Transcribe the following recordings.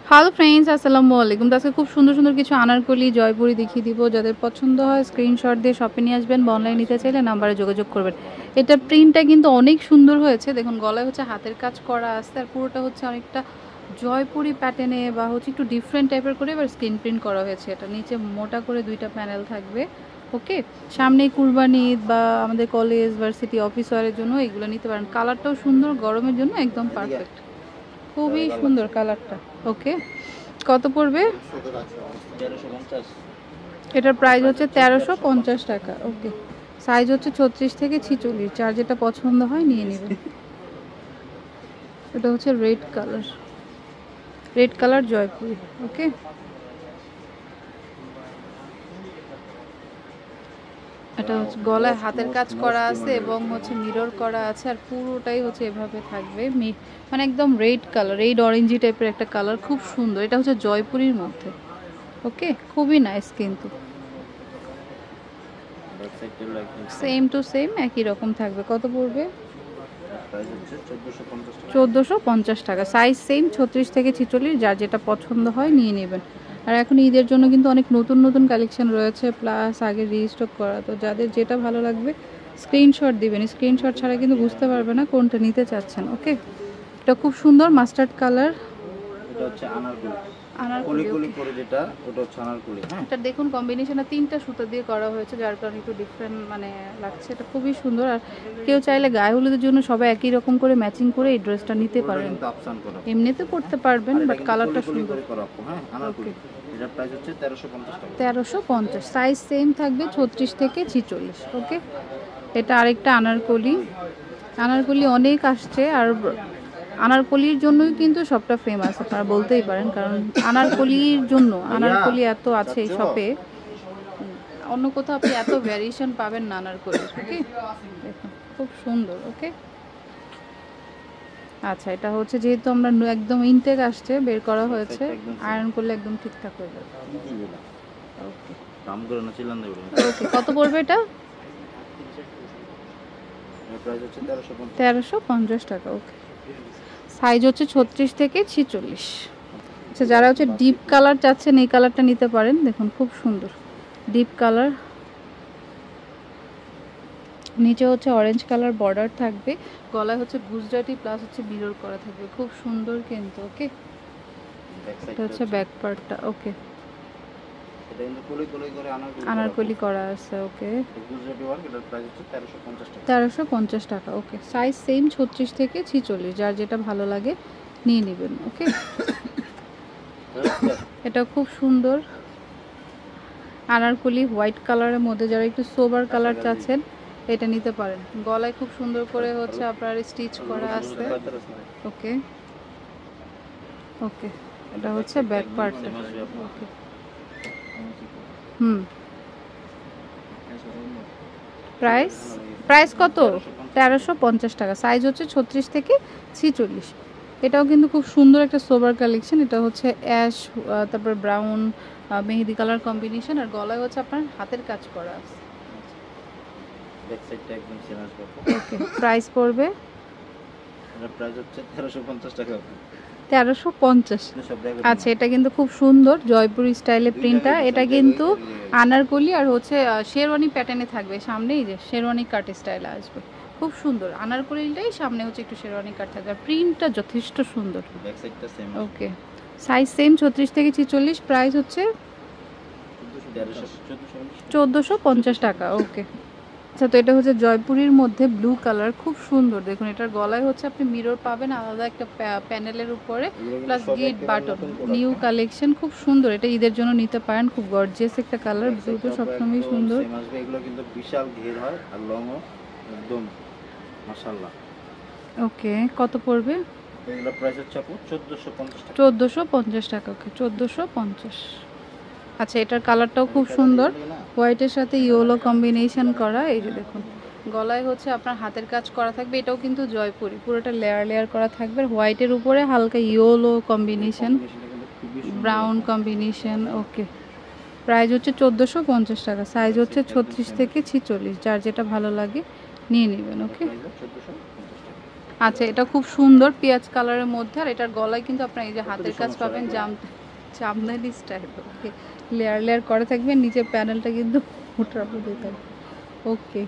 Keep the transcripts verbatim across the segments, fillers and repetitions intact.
Hello friends, আসসালামু আলাইকুম। আজকে খুব সুন্দর সুন্দর কিছু আনারকলি জয়পুরি দেখিয়ে দিব। যাদের পছন্দ হয় স্ক্রিনশট দিয়ে শপে নিয়ে আসবেন বা অনলাইন নিতে চাইলে নাম্বারে যোগাযোগ করবেন। এটা প্রিন্টটা কিন্তু অনেক সুন্দর হয়েছে। দেখুন গলায় হচ্ছে হাতের কাজ করা আছে, আর পুরোটা হচ্ছে অনেকটা জয়পুরি প্যাটার্নে বা হচ্ছে একটু ডিফারেন্ট টাইপের করে এবার স্ক্রিন প্রিন্ট করা হয়েছে। এটা নিচে মোটা করে দুইটা প্যানেল থাকবে। ওকে, সামনে কুরবানি ঈদ বা আমাদের কলেজ ভার্সিটি অফিস ওয়ারের জন্য এগুলো নিতে পারেন। কালারটাও সুন্দর, গরমের জন্য একদম পারফেক্ট, খুবই সুন্দর কালারটা। ওকে, কত পড়বে? এটার প্রাইস হচ্ছে তেরোশো পঞ্চাশ টাকা। ওকে, সাইজ হচ্ছে ছত্রিশ থেকে ছিচল্লিশ, যার যেটা পছন্দ হয় নিয়ে নেবেন। এটা হচ্ছে red colour, red colour Jaipuri. Okay, এটা হচ্ছে গলায় হাতের কাজ করা আছে এবং হচ্ছে মিরর করা আছে, আর পুরোটাই হচ্ছে এভাবে থাকবে, মানে একদম রেড কালার, রেড অরেঞ্জি টাইপের একটা কালার, খুব সুন্দর। এটা হচ্ছে জয়পুরির মধ্যে। ওকে, খুবই নাইস, কিন্তু সেম টু সেম একই রকম থাকবে। কত পড়বে? চোদ্দোশো পঞ্চাশ টাকা। সাইজ সেম ছত্রিশ থেকে ছিচল্লিশ, যার যেটা পছন্দ হয় নিয়ে নেবেন। আর এখন ঈদের জন্য কিন্তু অনেক নতুন নতুন কালেকশন রয়েছে, প্লাস আগে রিস্টক করা। তো যাদের যেটা ভালো লাগবে স্ক্রিনশট দিবেন, স্ক্রিনশট ছাড়া কিন্তু বুঝতে পারবে না কোনটা নিতে চাচ্ছেন। ওকে, এটা খুব সুন্দর মাস্টার্ড কালার। এটা হচ্ছে আনারকলি, আনারকলি কলি করে যেটা, ওটা হচ্ছে আনারকলি। হ্যাঁ, এটা দেখুন কম্বিনেশনটা তিনটা সুতা দিয়ে করা হয়েছে, যার কারণে একটু ডিফারেন্ট মানে লাগছে। এটা খুবই সুন্দর। আর কেউ চাইলে গায়ে হলুদের জন্য সবাই একই রকম করে ম্যাচিং করে এই ড্রেসটা নিতে পারেন। এমনিতে পড়তে পারবেন, বাট কালারটা সুন্দর। হ্যাঁ, আনারকলি। এটার প্রাইস হচ্ছে তেরোশো পঞ্চাশ টাকা। তেরোশো পঞ্চাশ, সাইজ সেম থাকবে ছত্রিশ থেকে ছিচল্লিশ। ওকে, এটা আরেকটা আনারকলি। আনারকলি অনেক আসছে, আর আনারকলির জন্যই কিন্তু সবটা ফেমাস, আপনারা বলতেই পারেন, কারণ আনারকলির জন্য আনারকলি এত আছে এই শপে, অন্য কোথাও আপনি এত ভ্যারিয়েশন পাবেন না আনারকলির। ওকে, দেখুন খুব সুন্দর। ওকে, আচ্ছা, এটা হচ্ছে যেহেতু আমরা একদম ইনটেক আসছে বের করা হয়েছে, আয়রন করলে একদম ঠিকঠাক হয়ে যাবে। ওকে, দাম করে না চিল্লান দেব। ওকে, কত পড়বে এটা? এর প্রাইস হচ্ছে তেরোশো পঞ্চাশ টাকা। ওকে, সাইজ হচ্ছে ছত্রিশ থেকে ছিচল্লিশ। আচ্ছা, যারা হচ্ছে ডিপ কালার চাচ্ছেন এই কালারটা নিতে পারেন। দেখুন খুব সুন্দর ডিপ কালার, নিচে হচ্ছে অরেঞ্জ কালার বর্ডার থাকবে, গলায় হচ্ছে গুজরাটি প্লাস হচ্ছে মিরর করা থাকবে, খুব সুন্দর কিন্তু। ওকে, এটা হচ্ছে ব্যাক পার্টটা। ওকে, এটা কিন্তু কলি কলি করে আনারকলি আনারকলি করা আছে। Okay, Gujarati work. এটার প্রাইস হচ্ছে তেরোশো পঞ্চাশ টাকা। তেরোশো পঞ্চাশ টাকা। ওকে, সাইজ সেম ছত্রিশ থেকে ছিচল্লিশ, যার যেটা ভালো লাগে নিয়ে নেবেন। ওকে, এটা খুব সুন্দর আনারকলি হোয়াইট কালারের মধ্যে, যারা একটু সোবার কালার চাচ্ছেন এটা নিতে পারেন। গলায় খুব সুন্দর করে হচ্ছে আপনার স্টিচ করা আছে। ওকে, ওকে, এটা হচ্ছে ব্যাক পার্টটা। ওকে, হুম, প্রাইস প্রাইস কত? তেরোশো পঞ্চাশ টাকা। সাইজ হচ্ছে ছত্রিশ থেকে ছিচল্লিশ। এটাও কিন্তু খুব সুন্দর একটা সোবার কালেকশন। এটা হচ্ছে অ্যাশ, তারপর ব্রাউন, মেহেদি কালার কম্বিনেশন, আর গলায় হচ্ছে আপনার হাতের কাজ করা আছে। ব্যাক সাইডটা একদম সেম আসবে। ওকে, প্রাইস পড়বে? এটার প্রাইস হচ্ছে তেরোশো পঞ্চাশ টাকা। তেরোশো পঞ্চাশ। আচ্ছা, এটা কিন্তু খুব সুন্দর জয়পুরি স্টাইলে প্রিন্টটা। এটা কিন্তু আনারকলি আর হচ্ছে শেরওয়ানি প্যাটার্নে থাকবে, সামনেই যে শেরওয়ানি কাট স্টাইলে আসবে, খুব সুন্দর। আনারকলিটাই সামনে হচ্ছে একটু শেরওয়ানি কাট থাকবে, আর প্রিন্টটা যথেষ্ট সুন্দর। ব্যাক সাইডটা সেম। ওকে, সাইজ সেম ছত্রিশ থেকে ছিচল্লিশ, প্রাইস হচ্ছে চোদ্দোশো পঞ্চাশ টাকা। ওকে, আচ্ছা, তো এটা হচ্ছে জয়পুরির মধ্যে ব্লু কালার, খুব সুন্দর। দেখুন এটার গলায় হচ্ছে আপনি মিরর পাবেন আলাদা একটা প্যানেলের উপরে, প্লাস গিট বাটন, নিউ কালেকশন, খুব সুন্দর। এটা ঈদের জন্য নিতে পারেন, খুব গর্জিয়াস একটা কালার। ব্লু তো সবসময় সুন্দর। এগুলো কিন্তু বিশাল ঘের হয় আর লংও একদম মাশাআল্লাহ। ওকে, কত পড়বে? এগুলো প্রাইস হচ্ছে আপু চোদ্দোশো পঞ্চাশ টাকা। চোদ্দোশো পঞ্চাশ টাকা। ওকে, চোদ্দোশো পঞ্চাশ। আচ্ছা, এটার কালারটাও খুব সুন্দর, হোয়াইটের সাথে ইয়েলো কম্বিনেশন করা। এই যে দেখুন গলায় হচ্ছে আপনার হাতের কাজ করা থাকবে। এটাও কিন্তু জয়পুরি, পুরোটা লেয়ার লেয়ার করা থাকবে, হোয়াইটের উপরে হালকা yellow combination, brown combination. Okay, price হচ্ছে চোদ্দোশো পঞ্চাশ টাকা। সাইজ হচ্ছে ছত্রিশ থেকে ছিচল্লিশ, যার যেটা ভালো লাগে নিয়ে নেবেন। ওকে, আচ্ছা, এটা খুব সুন্দর পেঁয়াজ কালারের মধ্যে, আর এটার গলায় কিন্তু আপনার এই যে হাতের কাজ পাবেন, জাম Jamdani style. Okay, layer layer করে থাকবে, নিচের প্যানেলটা কিন্তু মোটার মধ্যে থাকবে। ওকে,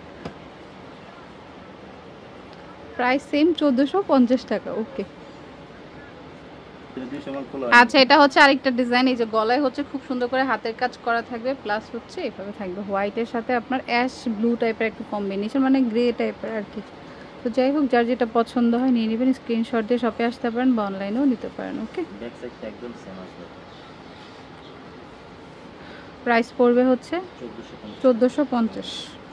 প্রাইস সেম চোদ্দোশো পঞ্চাশ টাকা। ওকে, আচ্ছা, এটা হচ্ছে আরেকটা ডিজাইন। এই যে গলায় হচ্ছে খুব সুন্দর করে হাতের কাজ করা থাকবে, প্লাস হচ্ছে এভাবে থাকবে হোয়াইটের সাথে আপনার অ্যাশ ব্লু টাইপের একটা কম্বিনেশন, মানে গ্রে টাইপের আর কি। তো যাই হোক, যার যেটা পছন্দ হয় নিয়ে নেবেন, স্ক্রিনশট দিয়ে শপে আসতে পারেন বা অনলাইনেও নিতে পারেন। ওকে, ব্যাক সাইডটা একদম সেম আসবে। প্রাইস পড়বে হচ্ছে চোদ্দোশো পঞ্চাশ।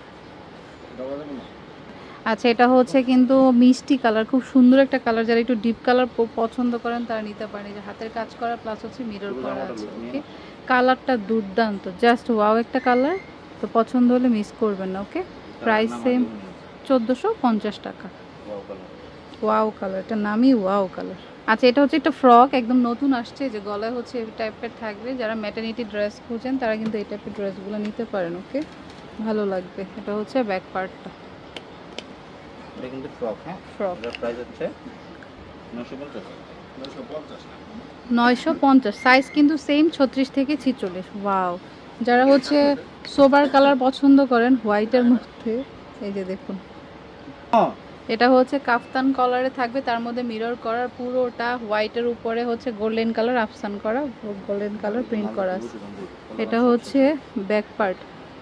আচ্ছা, এটা হচ্ছে কিন্তু মিষ্টি কালার, খুব সুন্দর একটা কালার। যারা একটু ডিপ কালার পছন্দ করেন তারা নিতে পারেন। যে হাতের কাজ করা প্লাস হচ্ছে মিরর করা আছে। ওকে, কালারটা দুর্দান্ত, জাস্ট ওয়াও একটা কালার। তো পছন্দ হলে মিস করবেন না। ওকে, প্রাইস সেম চোদ্দোশো পঞ্চাশ টাকা। ওয়াও কালার, এটা নামই ওয়াও কালার। আচ্ছা, এটা হচ্ছে একটা ফ্রক, একদম নতুন আসছে। যে গলায় হচ্ছে এই টাইপের থাকবে, যারা ম্যাটারনিটি ড্রেস খুঁজেন তারা কিন্তু এই টাইপের ড্রেসগুলো নিতে পারেন। ওকে, ভালো লাগবে। এটা হচ্ছে ব্যাক পার্টটা। এটা কিন্তু ফ্রক, হ্যাঁ ফ্রক, এর প্রাইস হচ্ছে নয়শো পঞ্চাশ। সাইজ কিন্তু সেম ছত্রিশ থেকে ছিচল্লিশ। ওয়াও, যারা হচ্ছে সোবার কালার পছন্দ করেন হোয়াইটের মধ্যে, এই যে দেখুন, এটা হচ্ছে কাফতান কালারে থাকবে, তার মধ্যে মিরর করার, পুরোটা হোয়াইটের উপরে হচ্ছে গোল্ডেন কালার আফসান করা, গোল্ডেন কালার প্রিন্ট করা আছে। এটা হচ্ছে ব্যাক পার্ট,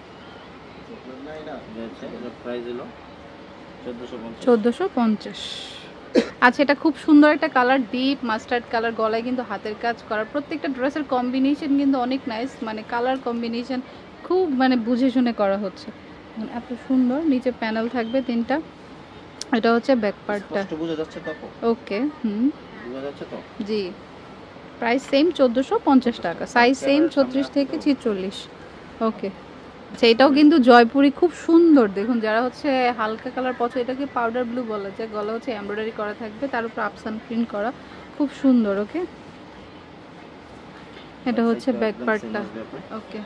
চোদ্দোশো পঞ্চাশ। আচ্ছা, এটা খুব সুন্দর একটা কালার, ডিপ মাস্টার্ড কালার, গলায় কিন্তু হাতের কাজ করা। প্রত্যেকটা ড্রেসের কম্বিনেশন কিন্তু অনেক নাইস, মানে কালার কম্বিনেশন খুব মানে বুঝে শুনে করা হচ্ছে, এত সুন্দর। নিচে প্যানেল থাকবে তিনটা। এটা হচ্ছে ব্যাক পার্টটা। বোঝা যাচ্ছে তো? ওকে, হুম, বোঝা যাচ্ছে তো? জি, প্রাইস সেম চোদ্দোশো পঞ্চাশ টাকা। সাইজ সেম ছত্রিশ থেকে ছিচল্লিশ। ওকে, আচ্ছা, এটাও কিন্তু জয়পুরি, খুব সুন্দর। দেখুন, যারা হচ্ছে হালকা কালার পছন্দ, এটাকে পাউডার ব্লু বলা যায়। গলা হচ্ছে এমব্রয়ডারি করা থাকবে, তার উপর আফসান প্রিন্ট করা, খুব সুন্দর। ওকে, এটা হচ্ছে ব্যাক পার্টটা। ওকে,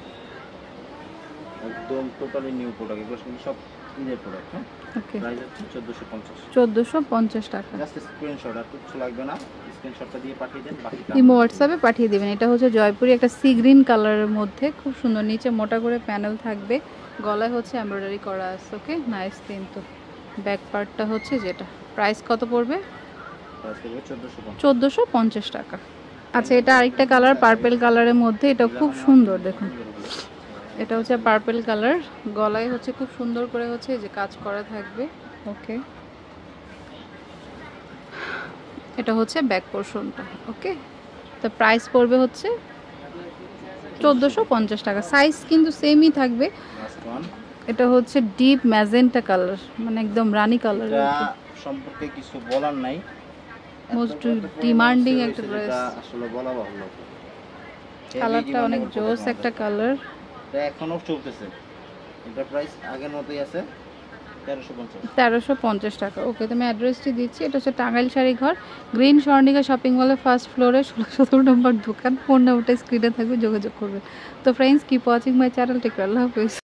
একদম টোটালি নিউ প্রোডাক্ট, এগুলো কিন্তু সব ঈদের প্রোডাক্ট। হ্যাঁ, ওকে, প্রাইস হচ্ছে চোদ্দোশো পঞ্চাশ। চোদ্দোশো পঞ্চাশ টাকা। জাস্ট স্ক্রিনশট, আর কিছু লাগবে না, স্ক্রিনশটটা দিয়ে পাঠিয়ে দেন, বাকিটা ইমো হোয়াটসঅ্যাপে পাঠিয়ে দিবেন। এটা হচ্ছে জয়পুরি, একটা সি গ্রিন কালারের মধ্যে, খুব সুন্দর। নিচে মোটা করে প্যানেল থাকবে, গলায় হচ্ছে এমব্রয়ডারি করা আছে। ওকে, নাইস। কিন্তু ব্যাক পার্টটা হচ্ছে যেটা, প্রাইস কত পড়বে? চোদ্দোশো পঞ্চাশ টাকা। আচ্ছা, এটা আরেকটা কালার, পার্পেল কালারের মধ্যে, এটা খুব সুন্দর। দেখুন, এটা হচ্ছে পার্পেল কালার, গলায় হচ্ছে খুব সুন্দর করে হচ্ছে যে কাজ করা থাকবে। ওকে, এটা হচ্ছে ব্যাক পোর্শনটা। ওকে, তো প্রাইস পড়বে হচ্ছে চোদ্দোশো পঞ্চাশ টাকা। সাইজ কিন্তু সেমই থাকবে। এটা হচ্ছে ডিপ ম্যাজেন্টা কালার, মানে একদম রানী কালার। এটা সম্পর্কে কিছু বলার নাই, মোস্ট ডিমান্ডিং একটা ড্রেস, আসলে বলা বাহুল্য। কালারটা অনেক জোস একটা কালার। এটা এখনো চলতেছে, এটা প্রাইস আগের মতোই আছে, তেরোশো পঞ্চাশ টাকা। ওকে, তুমি অ্যাড্রেসটি দিচ্ছি। এটা হচ্ছে টাঙ্গাইল শাড়ি ঘর, গ্রিন স্বর্ণিকা শপিং মলের ফার্স্ট ফ্লোরে, ষোলো সতেরো নম্বর দোকান। ফোন নাম্বারটা স্ক্রিনে থাকবে, যোগাযোগ করবে। তো friends, keep watching my channel. Take care, আল্লাহ হাফেজ।